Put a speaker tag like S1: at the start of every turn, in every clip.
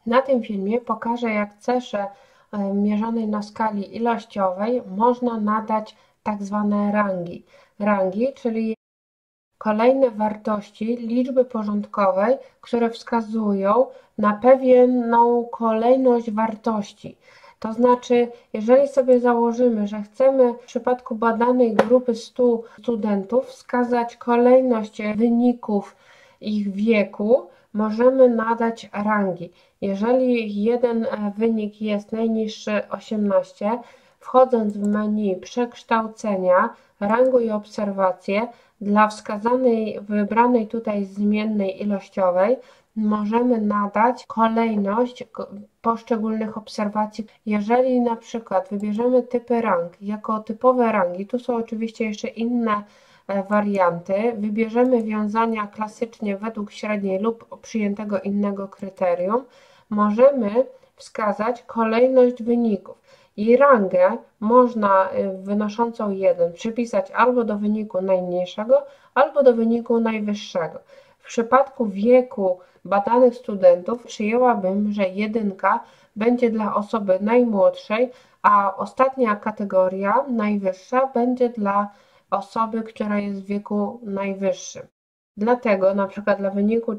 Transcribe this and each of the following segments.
S1: Na tym filmie pokażę, jak cesze mierzonej na skali ilościowej można nadać tak zwane rangi. Rangi, czyli kolejne wartości liczby porządkowej, które wskazują na pewną kolejność wartości. To znaczy, jeżeli sobie założymy, że chcemy w przypadku badanej grupy 100 studentów wskazać kolejność wyników ich wieku, możemy nadać rangi. Jeżeli jeden wynik jest najniższy 18, wchodząc w menu przekształcenia, ranguj obserwacje, dla wskazanej, wybranej tutaj zmiennej ilościowej możemy nadać kolejność poszczególnych obserwacji. Jeżeli na przykład wybierzemy typy rang jako typowe rangi, tu są oczywiście jeszcze inne warianty, wybierzemy wiązania klasycznie według średniej lub przyjętego innego kryterium, możemy wskazać kolejność wyników. I rangę można wynoszącą 1 przypisać albo do wyniku najmniejszego, albo do wyniku najwyższego. W przypadku wieku badanych studentów przyjęłabym, że 1 będzie dla osoby najmłodszej, a ostatnia kategoria, najwyższa, będzie dla osoby, która jest w wieku najwyższym. Dlatego na przykład dla wyniku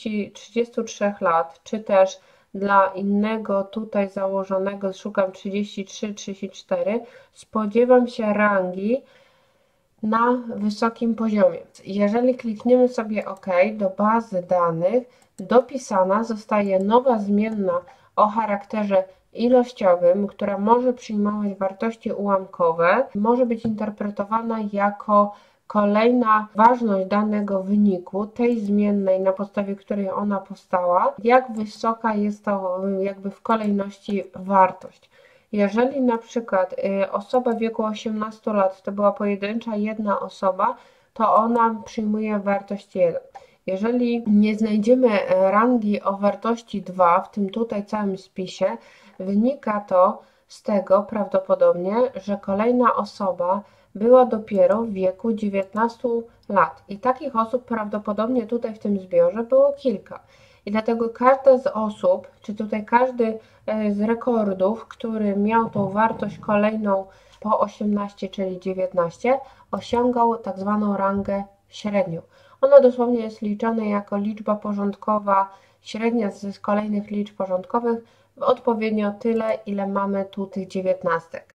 S1: 33 lat, czy też dla innego tutaj założonego, szukam 33-34, spodziewam się rangi na wysokim poziomie. Jeżeli klikniemy sobie OK, do bazy danych dopisana zostaje nowa zmienna o charakterze ilościowym, która może przyjmować wartości ułamkowe, może być interpretowana jako kolejna ważność danego wyniku, tej zmiennej, na podstawie której ona powstała, jak wysoka jest to jakby w kolejności wartość. Jeżeli na przykład osoba w wieku 18 lat to była pojedyncza jedna osoba, to ona przyjmuje wartość 1. Jeżeli nie znajdziemy rangi o wartości 2 w tym tutaj całym spisie, wynika to z tego prawdopodobnie, że kolejna osoba była dopiero w wieku 19 lat. I takich osób prawdopodobnie tutaj w tym zbiorze było kilka. I dlatego każda z osób, czy tutaj każdy z rekordów, który miał tą wartość kolejną po 18, czyli 19, osiągał tak zwaną rangę średnią. Ona dosłownie jest liczona jako liczba porządkowa, średnia z kolejnych liczb porządkowych, odpowiednio tyle, ile mamy tu tych 19.